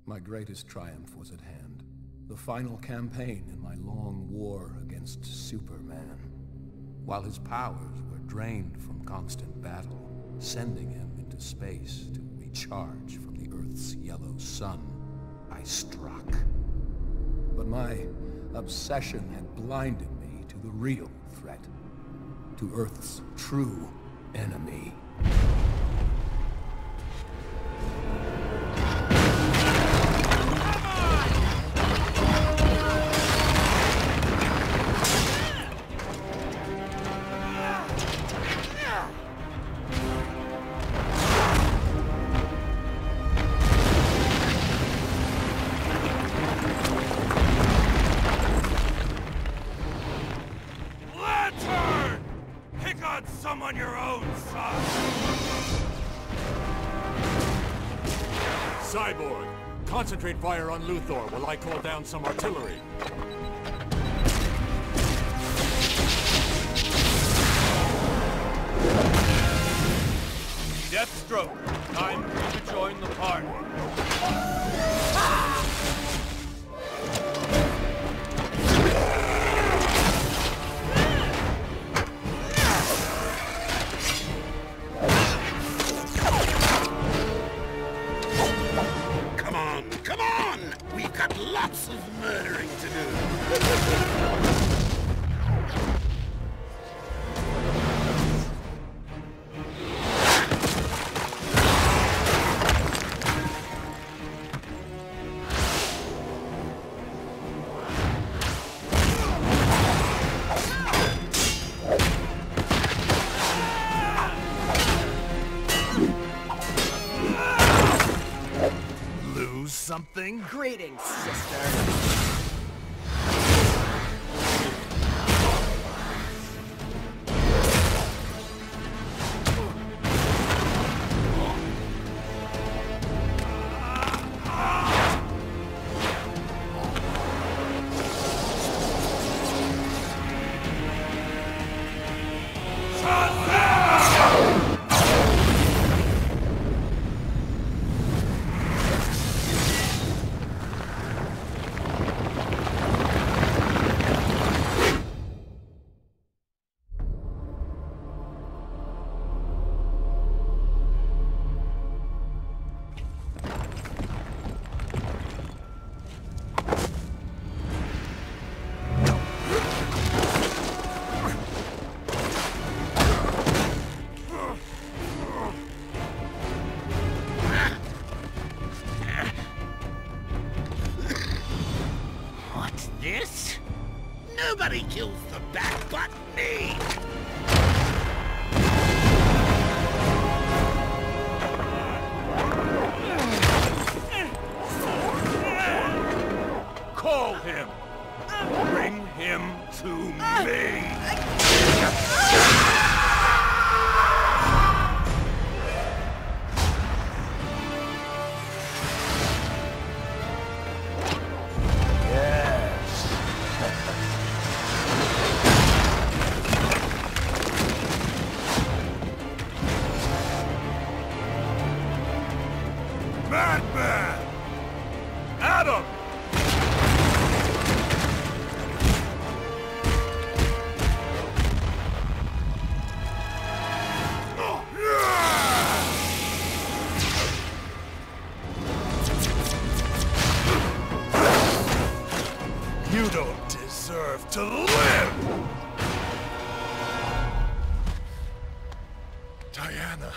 My greatest triumph was at hand. The final campaign in my long war against Superman. While his powers were drained from constant battle, sending him into space to recharge from the Earth's yellow sun, I struck. But my obsession had blinded me to the real threat. To Earth's true enemy. Some on your own, son! Cyborg, concentrate fire on Luthor while I call down some artillery. Deathstroke, time for you to join the party. Lots of murdering to do. Lose something? Greetings, sister. This? Nobody kills the Bat but me! Call him! Bring him to me! Batman! Adam! You don't deserve to live! Diana.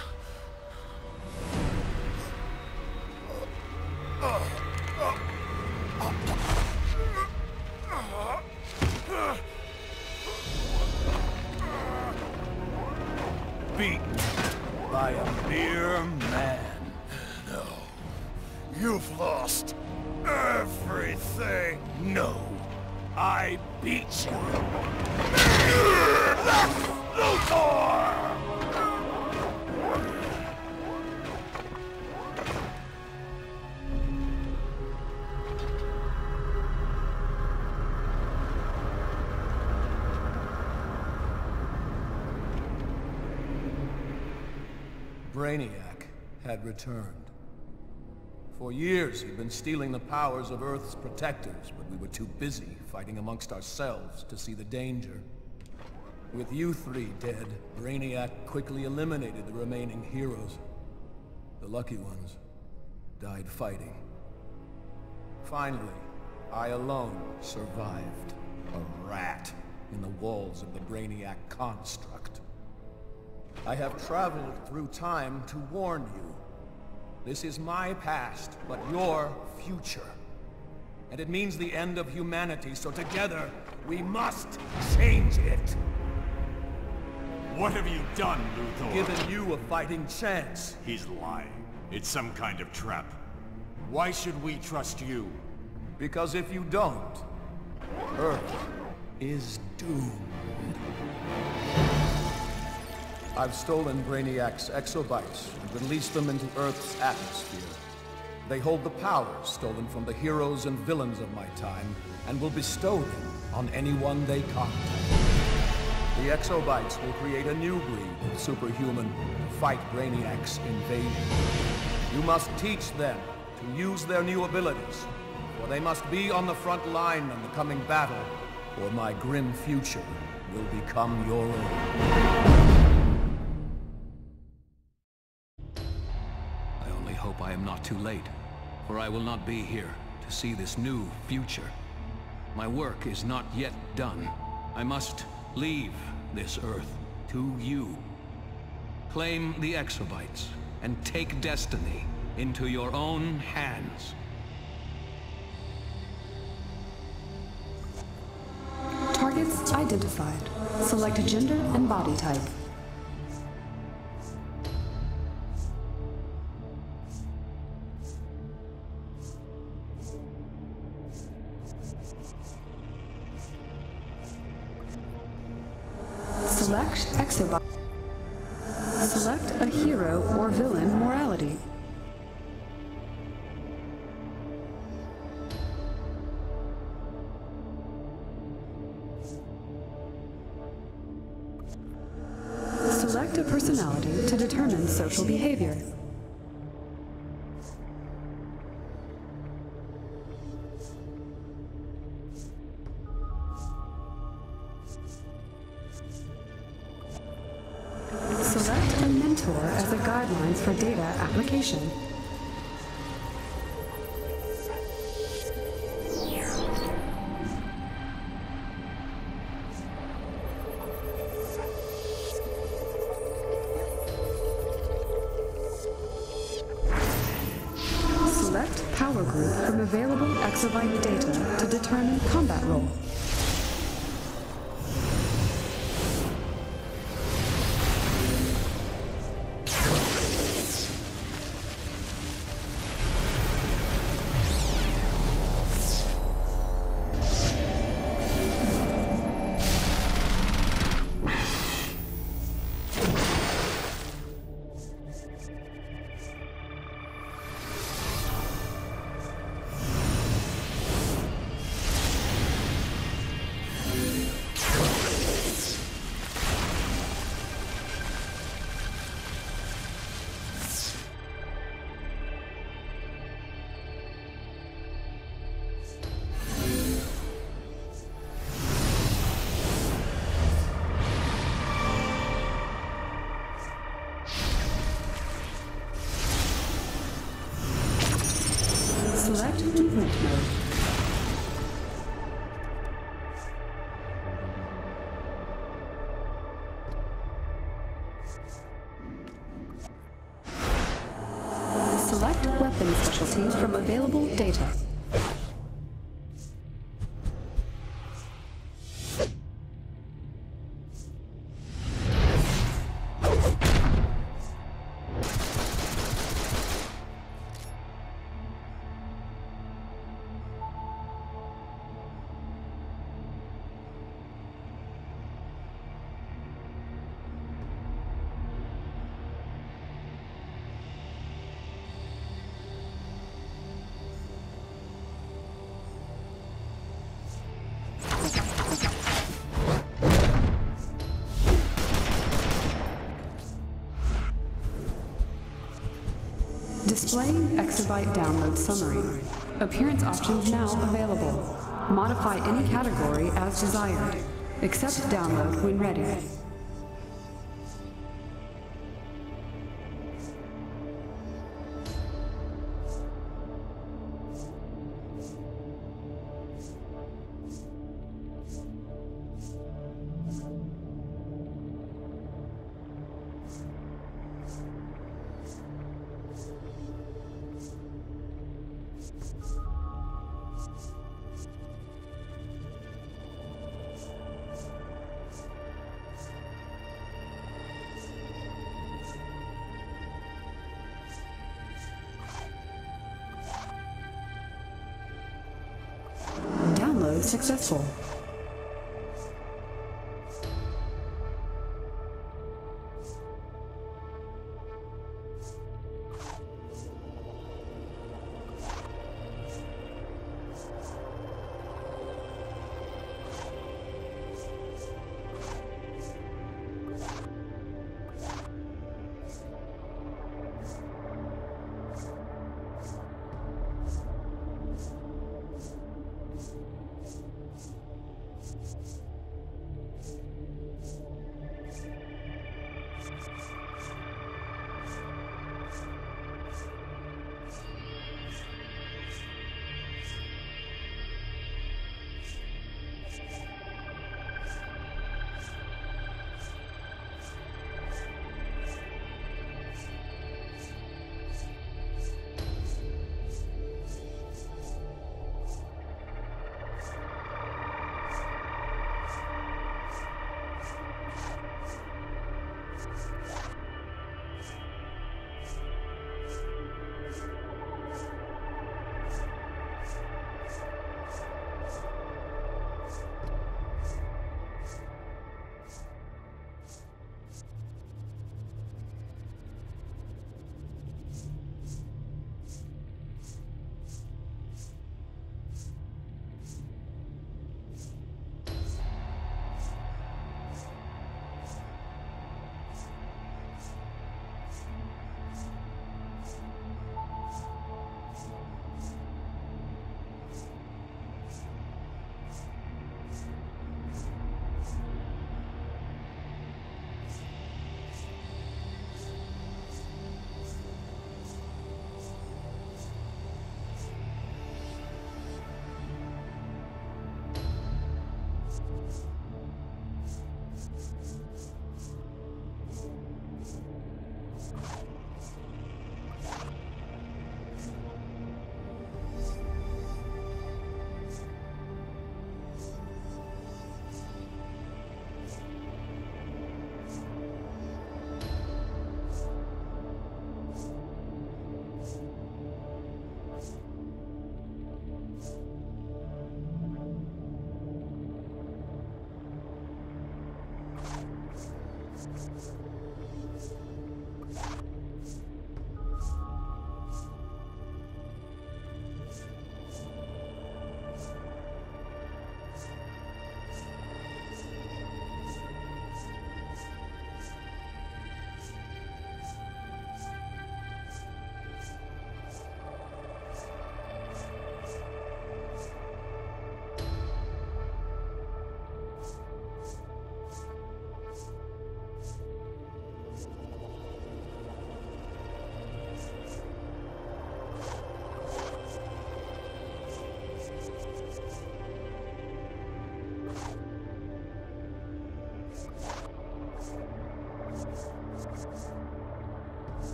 Beaten by a mere man. No. You've lost everything. No. I beat you. Luthor! Brainiac had returned. For years, he'd been stealing the powers of Earth's protectors, but we were too busy fighting amongst ourselves to see the danger. With you three dead, Brainiac quickly eliminated the remaining heroes. The lucky ones died fighting. Finally, I alone survived. A rat in the walls of the Brainiac construct. I have traveled through time to warn you. This is my past, but your future. And it means the end of humanity, so together, we must change it. What have you done, Luthor? Given you a fighting chance. He's lying. It's some kind of trap. Why should we trust you? Because if you don't, Earth is doomed. I've stolen Brainiac's exobytes and released them into Earth's atmosphere. They hold the powers stolen from the heroes and villains of my time, and will bestow them on anyone they contact. The exobytes will create a new breed of superhuman to fight Brainiac's invasion. You must teach them to use their new abilities, for they must be on the front line in the coming battle, or my grim future will become your own. I only hope I am not too late, for I will not be here to see this new future. My work is not yet done. I must leave this Earth to you. Claim the exobytes and take destiny into your own hands. Targets identified. Select gender and body type. Select exobyte. Select a hero or villain morality. Select a personality to determine social behavior. Select a mentor as a guidelines for data application. Select power group from available exobyte data to determine combat role. Select movement mode. Select weapon specialties from available data. Displaying exabyte download summary. Appearance options now available. Modify any category as desired. Accept download when ready. Download successful.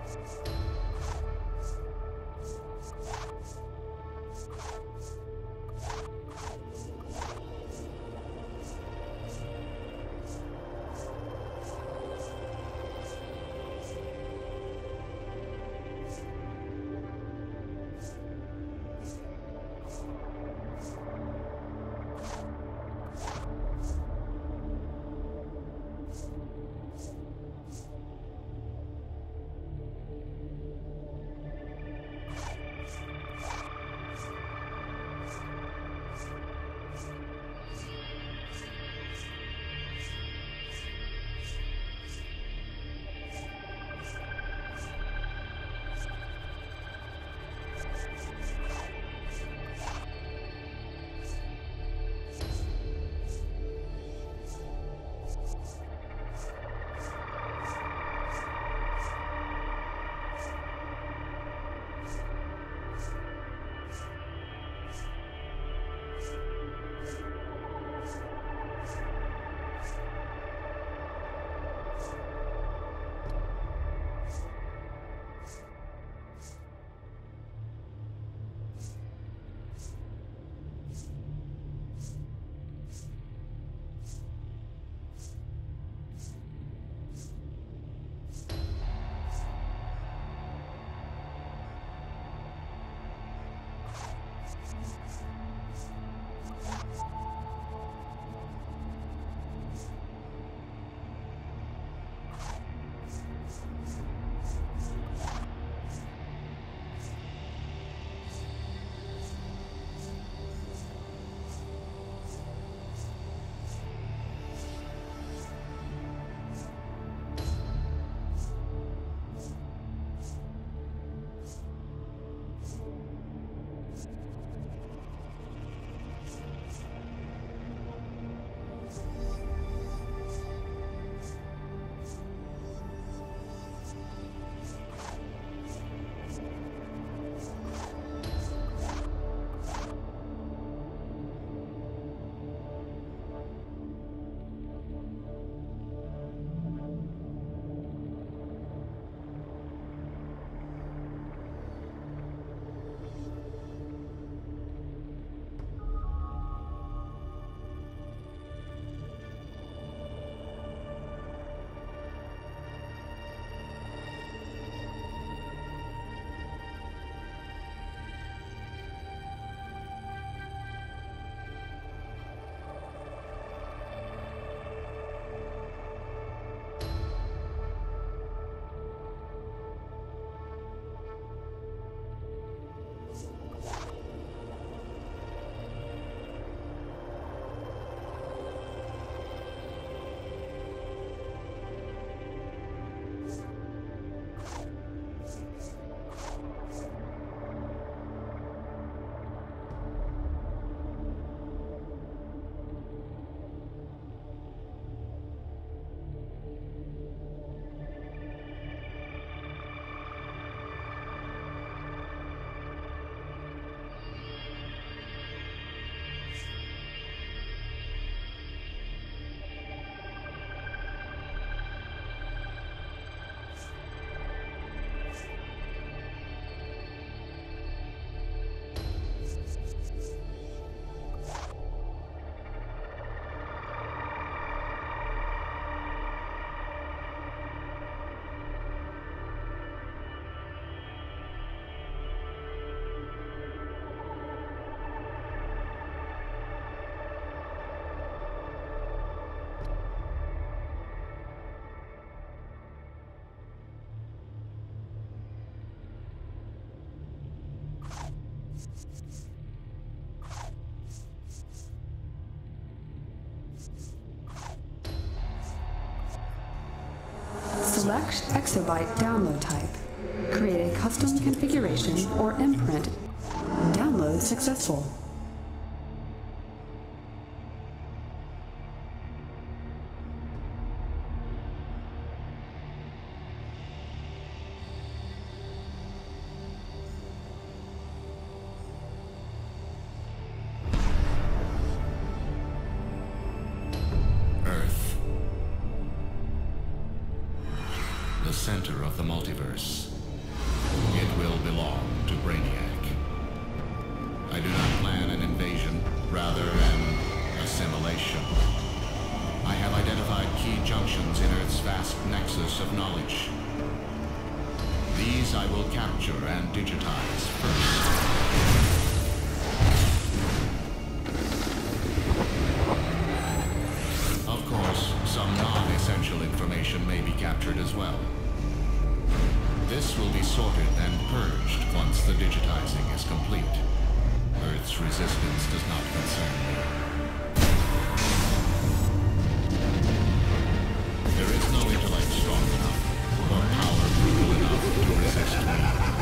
Select exobyte download type. Create a custom configuration or imprint. Download successful. center of the multiverse. It will belong to Brainiac. I do not plan an invasion, rather an assimilation. I have identified key junctions in Earth's vast nexus of knowledge. These I will capture and digitize first. Of course, some non-essential information may be captured as well. This will be sorted and purged once the digitizing is complete. Earth's resistance does not concern me. There is no intellect strong enough, or power brutal enough to resist me.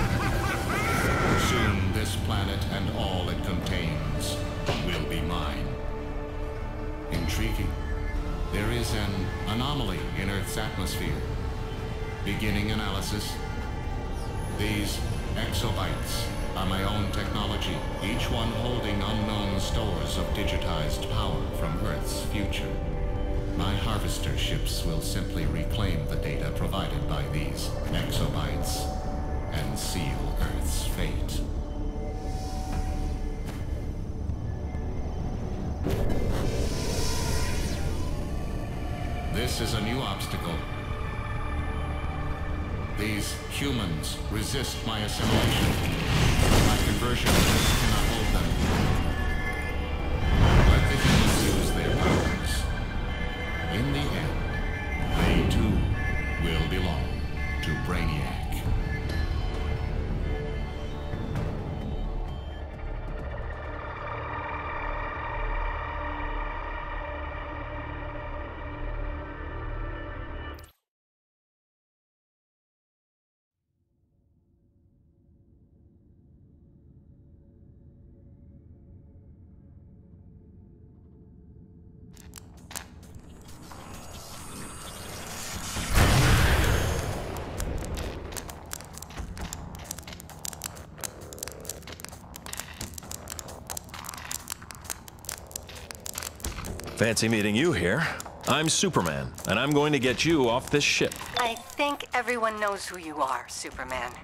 Soon this planet and all it contains will be mine. Intriguing. There is an anomaly in Earth's atmosphere. Beginning analysis. These exobytes are my own technology, each one holding unknown stores of digitized power from Earth's future. My harvester ships will simply reclaim the data provided by these exobytes and seal Earth's fate. This is a new obstacle. These humans resist my assimilation. My conversion cannot hold them. Let the humans use their powers. In the end, they too will belong to Brainiac. Fancy meeting you here. I'm Superman, and I'm going to get you off this ship. I think everyone knows who you are, Superman.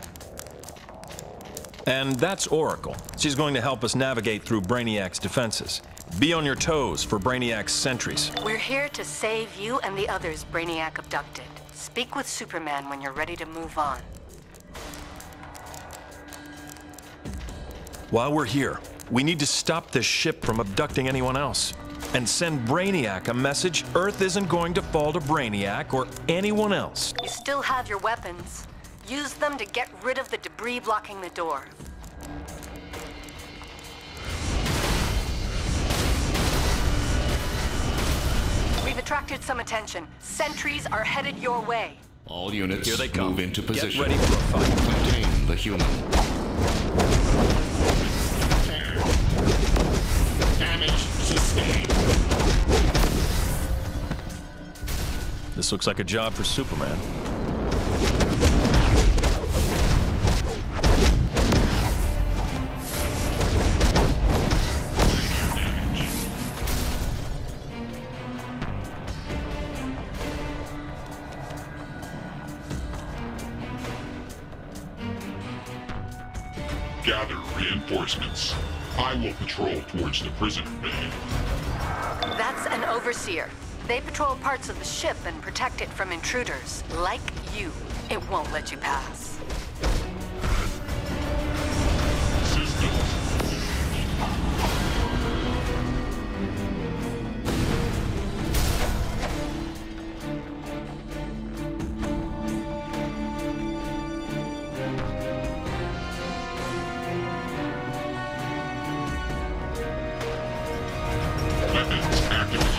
And that's Oracle. She's going to help us navigate through Brainiac's defenses. Be on your toes for Brainiac's sentries. We're here to save you and the others Brainiac abducted. Speak with Superman when you're ready to move on. While we're here, we need to stop this ship from abducting anyone else. And send Brainiac a message Earth isn't going to fall to Brainiac or anyone else. You still have your weapons. Use them to get rid of the debris blocking the door. We've attracted some attention. Sentries are headed your way. All units Here they come. move into position. Get ready for a fight. Contain the human. Damage sustained. This looks like a job for Superman. Gather reinforcements. I will patrol towards the prisoner bay. That's an overseer. They patrol parts of the ship and protect it from intruders. Like you, it won't let you pass. Weapons activated.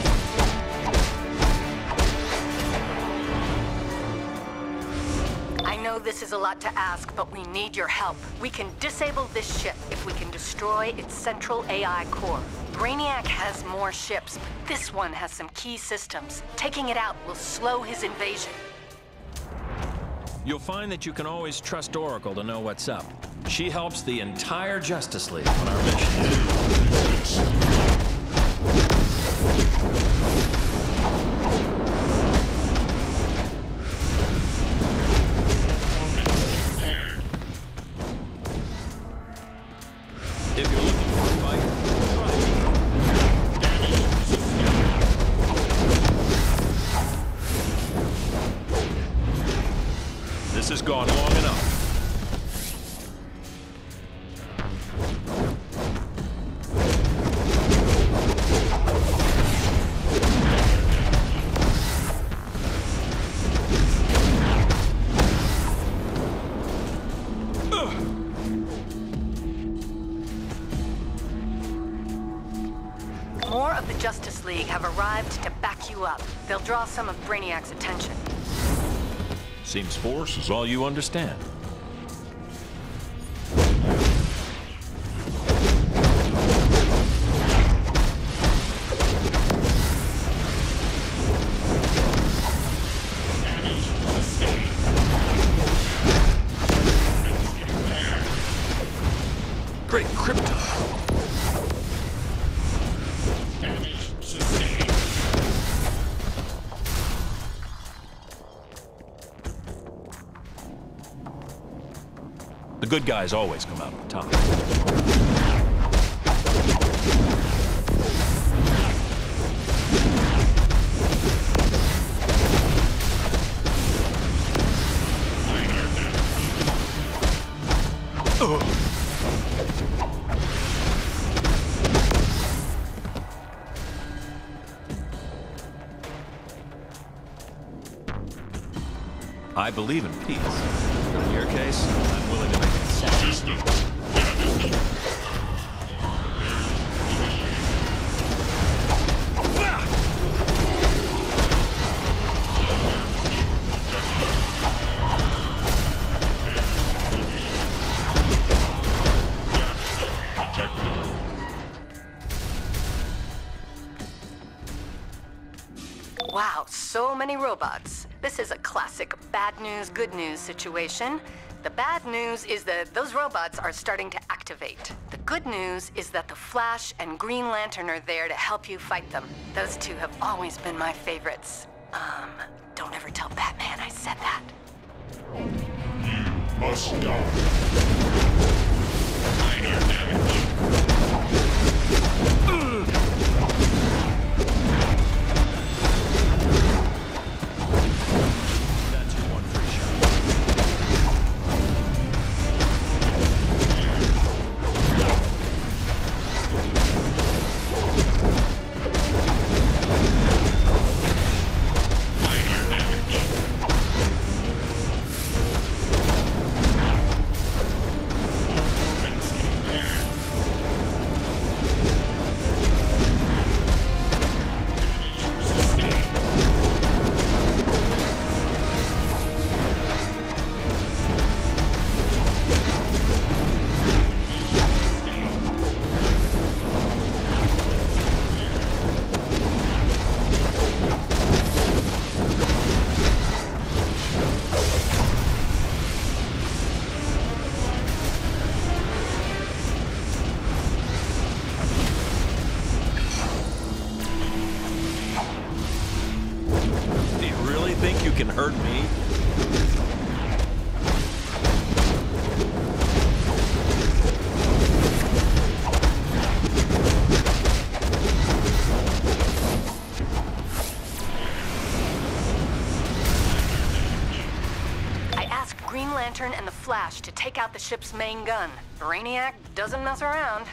I know this is a lot to ask, but we need your help. We can disable this ship if we can destroy its central AI core. Brainiac has more ships, but this one has some key systems. Taking it out will slow his invasion. You'll find that you can always trust Oracle to know what's up. She helps the entire Justice League on our mission. This has gone long enough. More of the Justice League have arrived to back you up. They'll draw some of Brainiac's attention. Seems force is all you understand. Great crypto. The good guys always come out on top. I believe in peace. In your case, I'm willing to make it Systems damaged. Wow, so many robots. This is a classic bad news, good news situation. The bad news is that those robots are starting to activate. The good news is that the Flash and Green Lantern are there to help you fight them. Those two have always been my favorites. Don't ever tell Batman I said that. You must die. Minor damage. Can hurt me. I asked Green Lantern and the Flash to take out the ship's main gun. Brainiac doesn't mess around.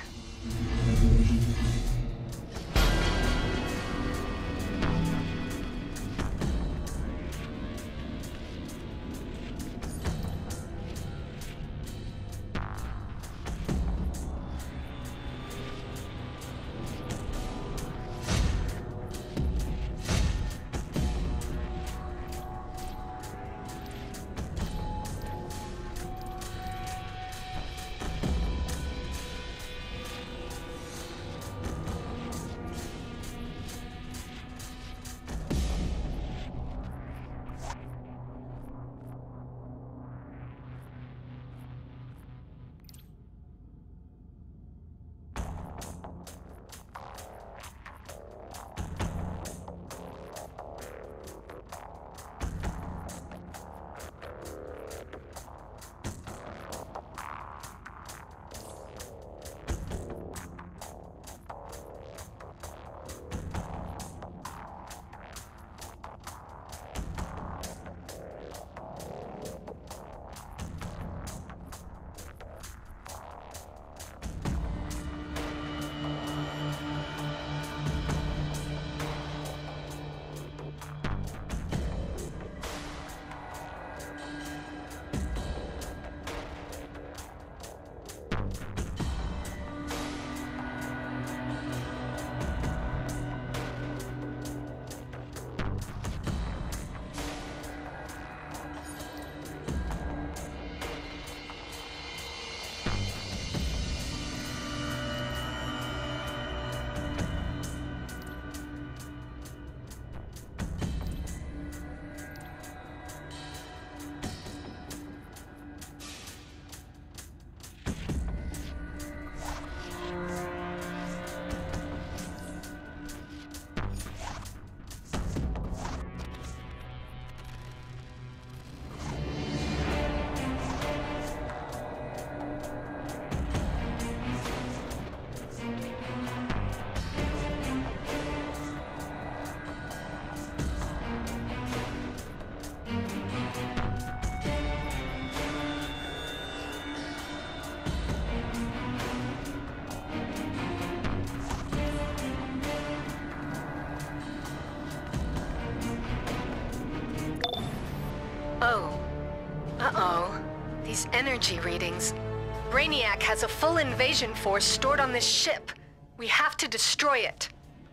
Uh-oh. These energy readings. Brainiac has a full invasion force stored on this ship. We have to destroy it.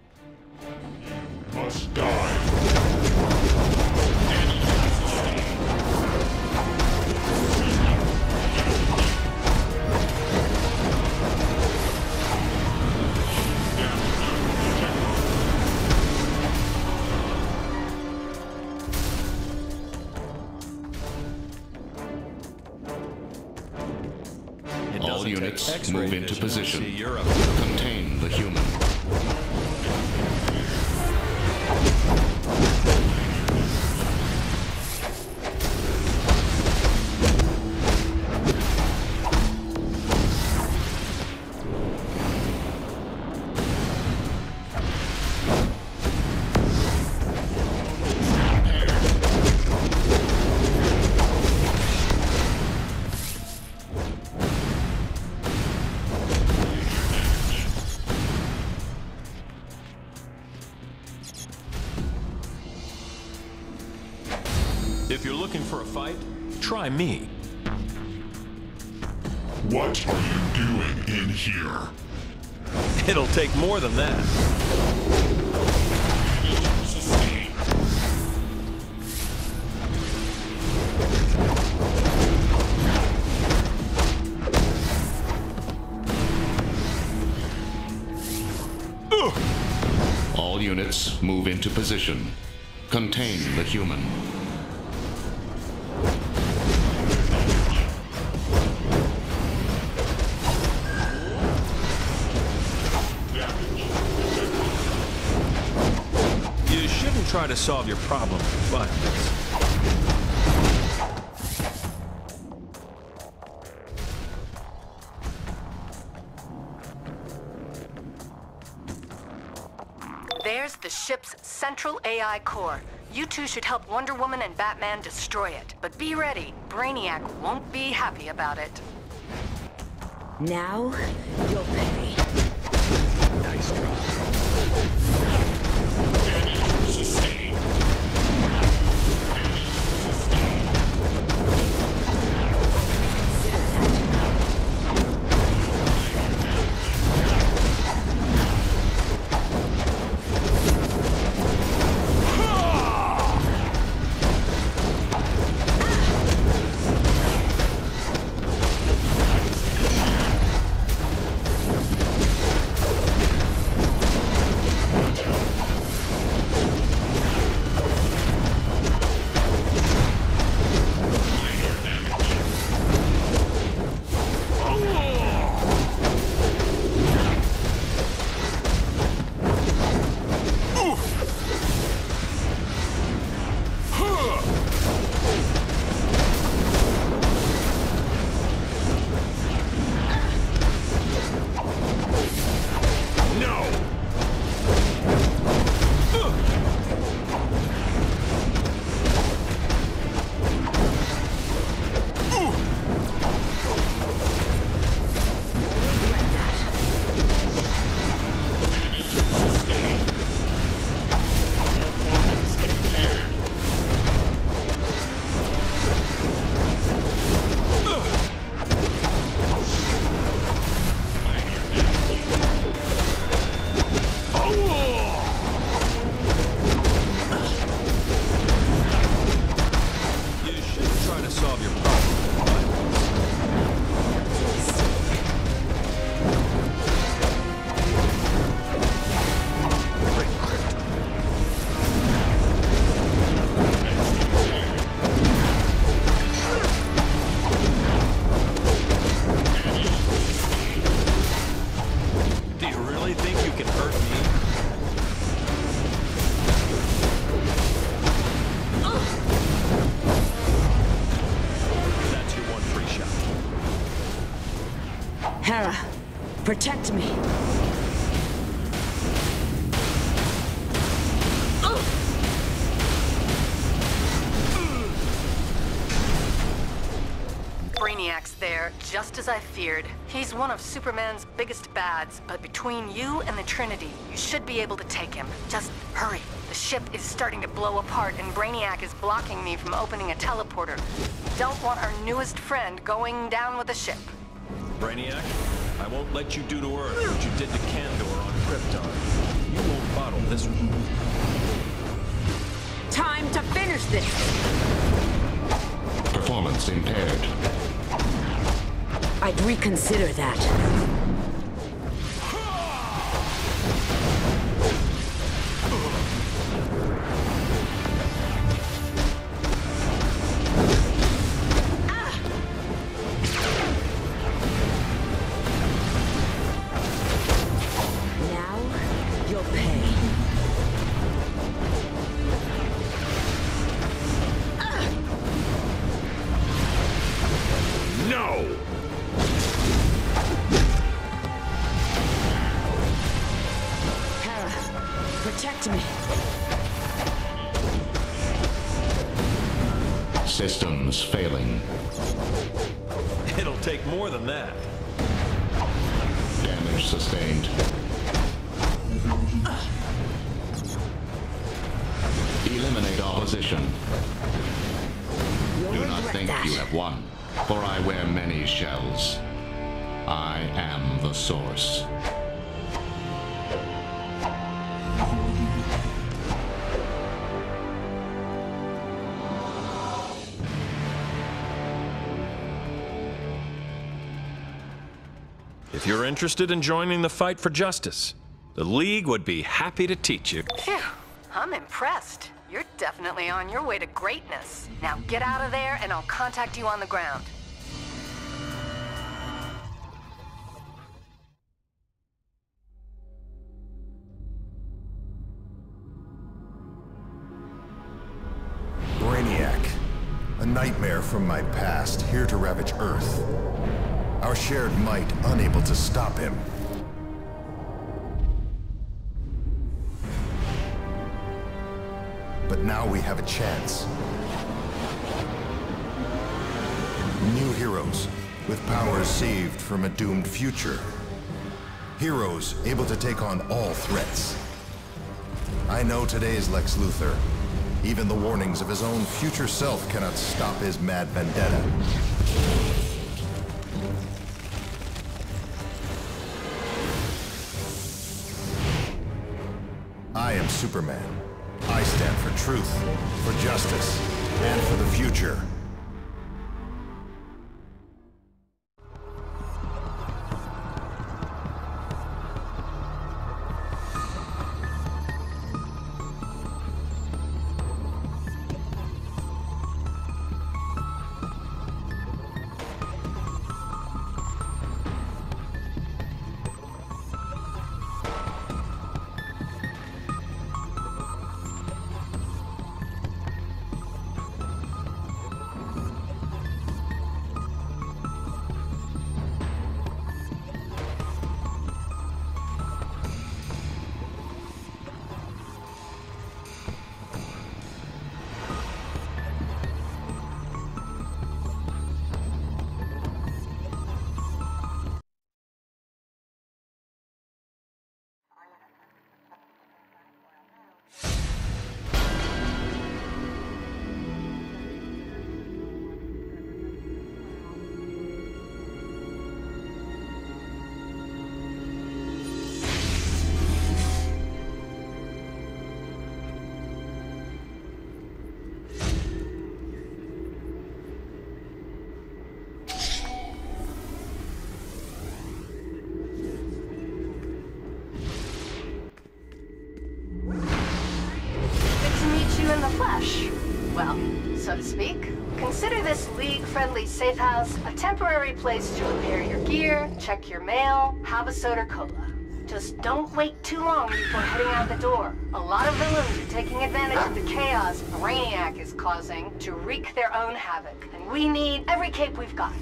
Must die. All units move into position. Contain the human. If you're looking for a fight, try me. What are you doing in here? It'll take more than that. All units move into position. Contain the human. You shouldn't try to solve your problem with violence. There's the ship's central AI core. You two should help Wonder Woman and Batman destroy it. But be ready, Brainiac won't be happy about it. Now, you'll pay. Nice try. Sustained. Hera, protect me. Brainiac Brainiac's there, just as I feared. He's one of Superman's biggest bads, but between you and the Trinity, you should be able to take him. Just hurry. The ship is starting to blow apart, and Brainiac is blocking me from opening a teleporter. Don't want our newest friend going down with the ship. Brainiac, I won't let you do to Earth what you did to Kandor on Krypton. You won't bottle this one. Time to finish this! Performance impaired. I'd reconsider that. Protect me. Systems failing. It'll take more than that. Damage sustained. Eliminate opposition. Do not think you have won, for I wear many shells. I am the source. If you're interested in joining the fight for justice, the League would be happy to teach you. Phew, I'm impressed. You're definitely on your way to greatness. Now get out of there and I'll contact you on the ground. Brainiac, a nightmare from my past, here to ravage Earth. Our shared might unable to stop him. But now we have a chance. New heroes, with powers saved from a doomed future. Heroes able to take on all threats. I know today's Lex Luthor. Even the warnings of his own future self cannot stop his mad vendetta. I am Superman. I stand for truth, for justice, and for the future. Well, so to speak. Consider this League-friendly safe house a temporary place to repair your gear, check your mail, have a soda cola. Just don't wait too long before heading out the door. A lot of villains are taking advantage of the chaos Brainiac is causing to wreak their own havoc, and we need every cape we've got.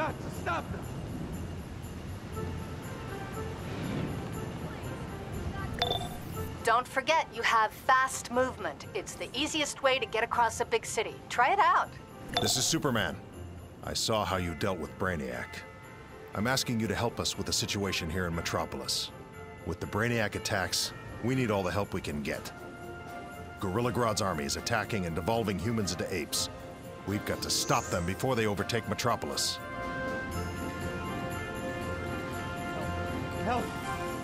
got to stop them! Don't forget, you have fast movement. It's the easiest way to get across a big city. Try it out. This is Superman. I saw how you dealt with Brainiac. I'm asking you to help us with the situation here in Metropolis. With the Brainiac attacks, we need all the help we can get. Gorilla Grodd's army is attacking and devolving humans into apes. We've got to stop them before they overtake Metropolis. Help!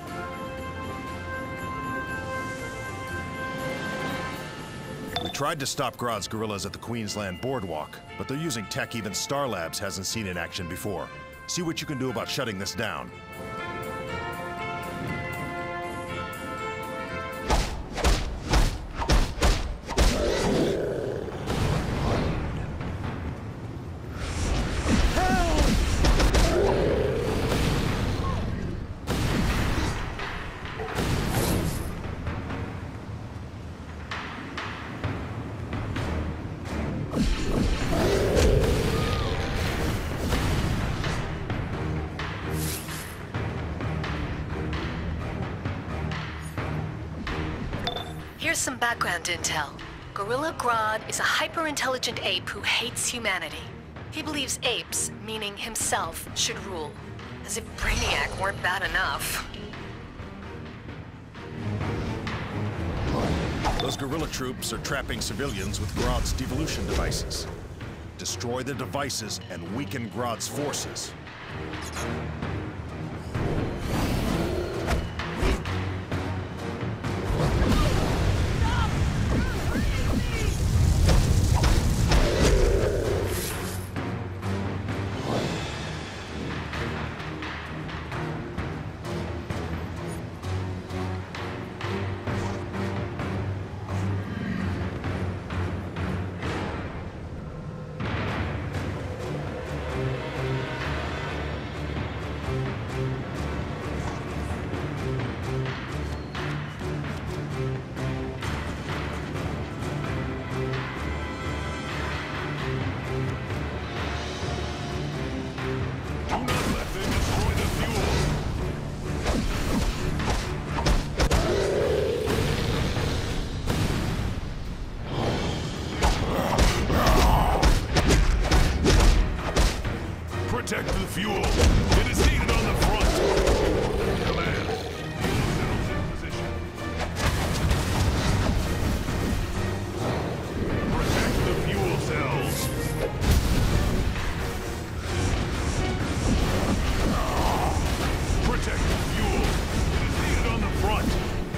We tried to stop Grodd's gorillas at the Queensland Boardwalk, but they're using tech even Star Labs hasn't seen in action before. See what you can do about shutting this down. Here's some background intel. Gorilla Grodd is a hyper-intelligent ape who hates humanity. He believes apes, meaning himself, should rule. As if Brainiac weren't bad enough. Those gorilla troops are trapping civilians with Grodd's devolution devices. Destroy the devices and weaken Grodd's forces. Protect the fuel. It is needed on the front. Command. Fuel cells in position. Protect the fuel cells. Protect the fuel. It is needed on the front.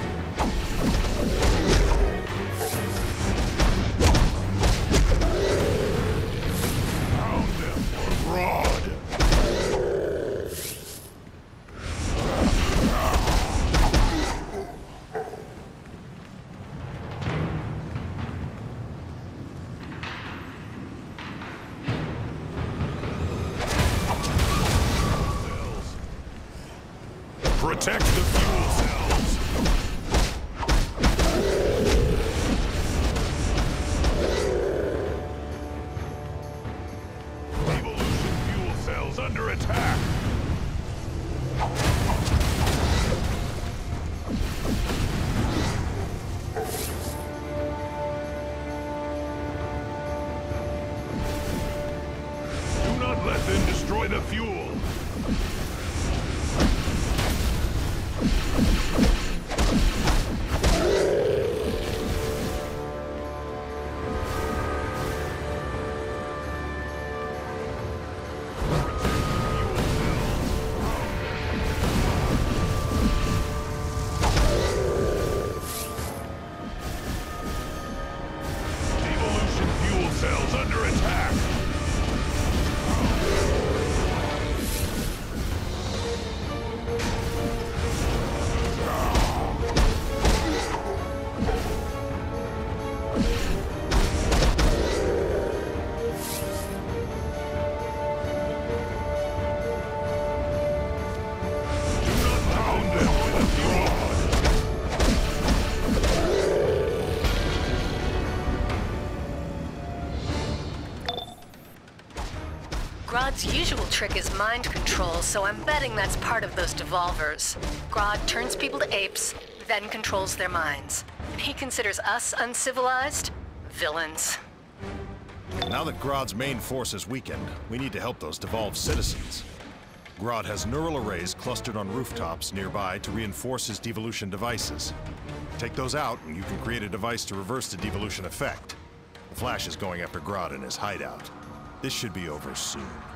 Pound them for Grodd. Protect the fuel cells. Evolution fuel cells under attack. Do not let them destroy the fuel. Evolution fuel cells under attack. trick is mind control, so I'm betting that's part of those devolvers. Grodd turns people to apes, then controls their minds. He considers us uncivilized? Villains. Now that Grodd's main force is weakened, we need to help those devolved citizens. Grodd has neural arrays clustered on rooftops nearby to reinforce his devolution devices. Take those out, and you can create a device to reverse the devolution effect. The Flash is going after Grodd in his hideout. This should be over soon.